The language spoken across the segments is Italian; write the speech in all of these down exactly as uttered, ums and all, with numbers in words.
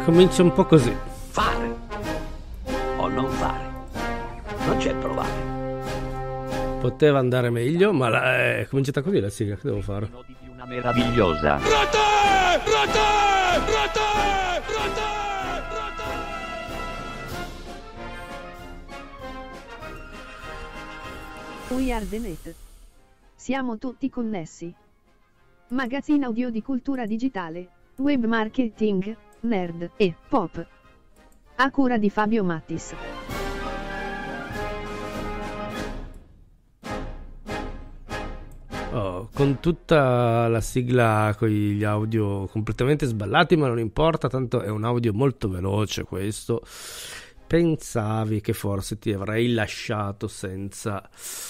comincia un po' così. Fare o non fare, non c'è provare. Poteva andare meglio, ma la, è cominciata così la sigla, che devo fare? Nodi di una meravigliosa. Rete! Rete! Rete! Rete! Rete! We are the net. Siamo tutti connessi. Magazzino audio di cultura digitale, web marketing, nerd e pop. A cura di Fabio Mattis. Oh, con tutta la sigla con gli audio completamente sballati, ma non importa, tanto è un audio molto veloce questo. Pensavi che forse ti avrei lasciato senza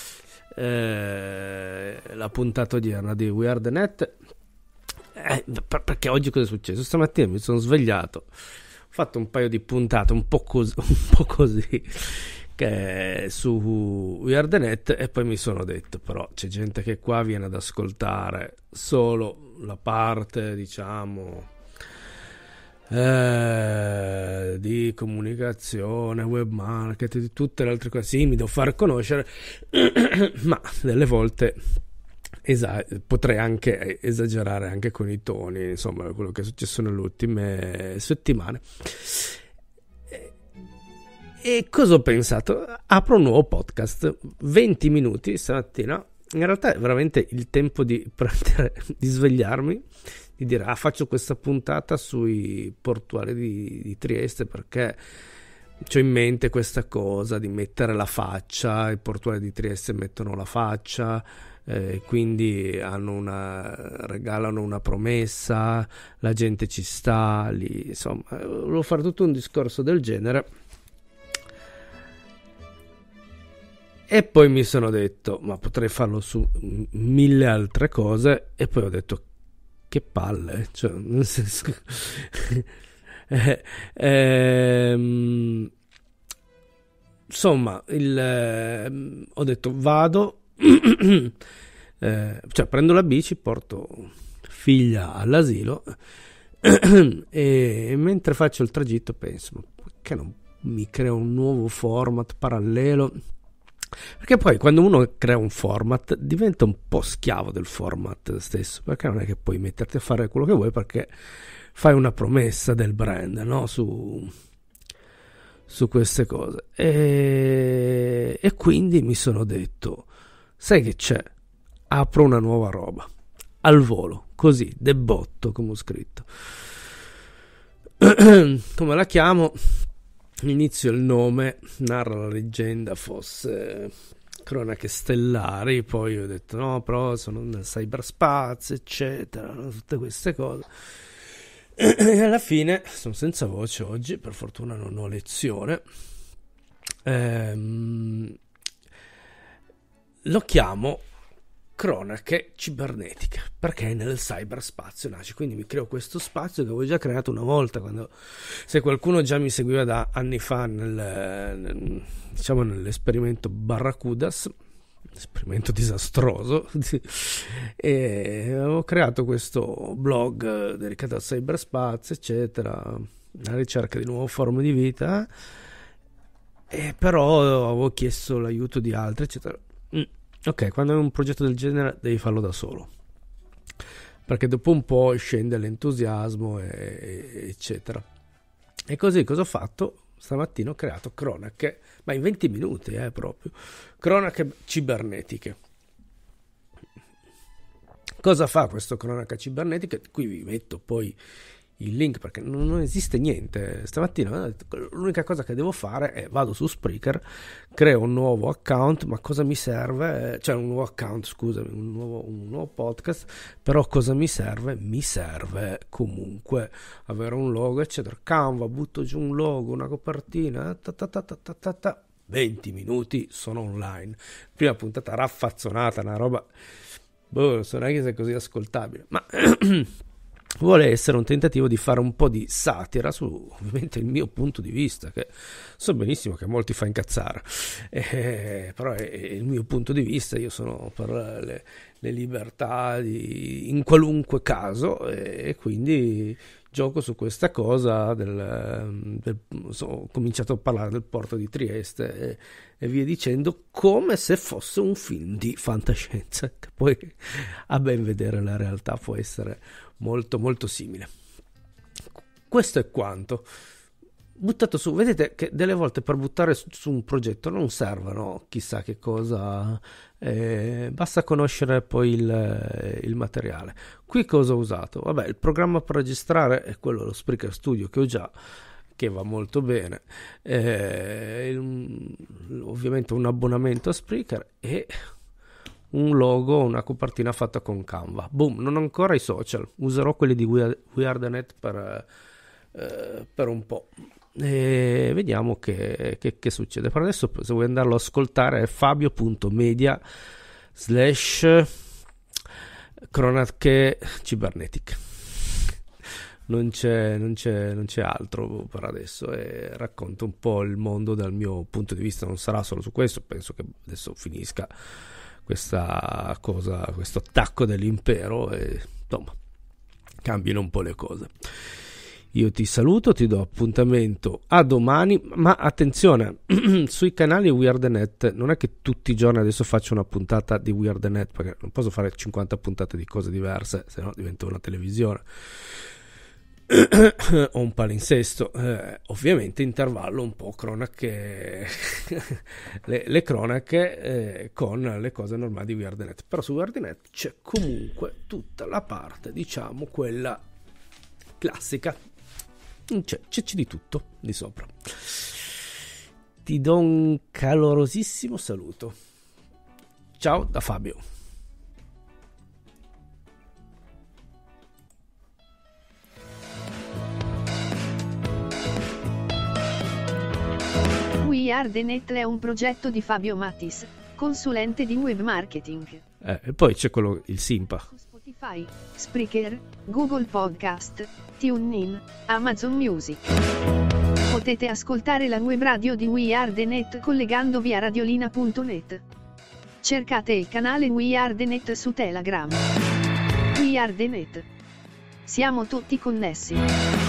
eh, la puntata odierna di We Are The Net, eh, perché oggi cosa è successo? Stamattina mi sono svegliato, ho fatto un paio di puntate un po' così, un po' così che su We Are The Net, e poi mi sono detto, però c'è gente che qua viene ad ascoltare solo la parte, diciamo, eh, di comunicazione, web marketing, di tutte le altre cose. Sì, mi devo far conoscere, ma delle volte esa- potrei anche esagerare anche con i toni, insomma, quello che è successo nelle ultime settimane. E cosa ho pensato? Apro un nuovo podcast, venti minuti stamattina. In realtà è veramente il tempo di prendere, di svegliarmi, di dire ah, faccio questa puntata sui portuali di, di Trieste, perché c'ho in mente questa cosa di mettere la faccia. I portuali di Trieste mettono la faccia, eh, quindi hanno una, regalano una promessa, la gente ci sta lì, insomma, volevo fare tutto un discorso del genere. E poi mi sono detto, ma potrei farlo su mille altre cose, e poi ho detto, che palle, cioè, nel senso, eh, ehm, insomma, il, eh, ho detto, vado, eh, cioè prendo la bici, porto figlia all'asilo, e mentre faccio il tragitto penso, ma perché non mi creo un nuovo format parallelo? Perché poi quando uno crea un format diventa un po' schiavo del format stesso, perché non è che puoi metterti a fare quello che vuoi, perché fai una promessa del brand, no? su, su queste cose, e, e quindi mi sono detto, sai che c'è, apro una nuova roba al volo, così, debotto, come ho scritto. Come la chiamo? Inizio il nome, narra la leggenda fosse cronache stellari, poi ho detto no, però sono nel cyberspazio, eccetera, no? Tutte queste cose, e alla fine sono senza voce oggi, per fortuna non ho lezione, ehm, lo chiamo cronache cibernetiche, perché nel cyberspazio nasce, quindi mi creo questo spazio che avevo già creato una volta, quando, se qualcuno già mi seguiva da anni fa nel, nel diciamo nell'esperimento Barracudas, esperimento disastroso, e avevo creato questo blog dedicato al cyberspazio, eccetera, alla ricerca di nuove forme di vita, e però avevo chiesto l'aiuto di altri, eccetera. Ok, quando hai un progetto del genere devi farlo da solo, perché dopo un po' scende l'entusiasmo, e, eccetera. E così cosa ho fatto? Stamattina ho creato cronache, ma in venti minuti, eh, proprio, cronache cibernetiche. Cosa fa questo cronaca cibernetica? Qui vi metto poi il link, perché non esiste niente. Stamattina l'unica cosa che devo fare è vado su Spreaker, creo un nuovo account, ma cosa mi serve? Cioè un nuovo account, scusami, un nuovo, un nuovo podcast, però cosa mi serve? Mi serve comunque avere un logo, eccetera. Canva, butto giù un logo, una copertina, ta ta ta ta ta ta ta. venti minuti, sono online. Prima puntata raffazzonata, una roba, boh, non so neanche se è così ascoltabile, ma vuole essere un tentativo di fare un po' di satira su ovviamente il mio punto di vista, che so benissimo che a molti fa incazzare, eh, però è, è il mio punto di vista. Io sono per le, le libertà di, in qualunque caso, e, e quindi gioco su questa cosa del, del, so, ho cominciato a parlare del porto di Trieste e, e via dicendo, come se fosse un film di fantascienza, che poi a ben vedere la realtà può essere molto molto simile. Questo è quanto buttato su. Vedete che delle volte per buttare su, su un progetto non servono chissà che cosa, eh, basta conoscere poi il, il materiale. Qui cosa ho usato? Vabbè, il programma per registrare è quello, lo Spreaker Studio, che ho già, che va molto bene, eh, il, ovviamente un abbonamento a Spreaker e un logo, una copertina fatta con Canva. Boom, non ho ancora i social, userò quelli di We Are, We Are The Net per, eh, per un po'. E vediamo che, che, che succede. Per adesso, se vuoi andarlo a ascoltare, è fabio.media slash cronache cibernetiche. Non c'è, non, c'è, non c'è altro per adesso, e racconto un po' il mondo dal mio punto di vista. Non sarà solo su questo, penso che adesso finisca questa cosa, questo attacco dell'impero, e insomma cambino un po' le cose. Io ti saluto, ti do appuntamento a domani, ma attenzione, sui canali We Are The Net non è che tutti i giorni adesso faccio una puntata di We Are The Net, perché non posso fare cinquanta puntate di cose diverse, se no diventa una televisione o un palinsesto. Eh, ovviamente intervallo un po' cronache le, le cronache eh, con le cose normali di We Are The Net, però su We Are The Net c'è comunque tutta la parte, diciamo quella classica. C'è, c'è, c'è di tutto di sopra. Ti do un calorosissimo saluto. Ciao da Fabio. We Are The Net è un progetto di Fabio Mattis, consulente di web marketing. Eh, e poi c'è quello, il Simpa. Spotify, Spreaker, Google Podcast, TuneIn, Amazon Music. Potete ascoltare la web radio di We Are The Net collegandovi a radiolina punto net. Cercate il canale We Are The Net su Telegram. We Are The Net. Siamo tutti connessi.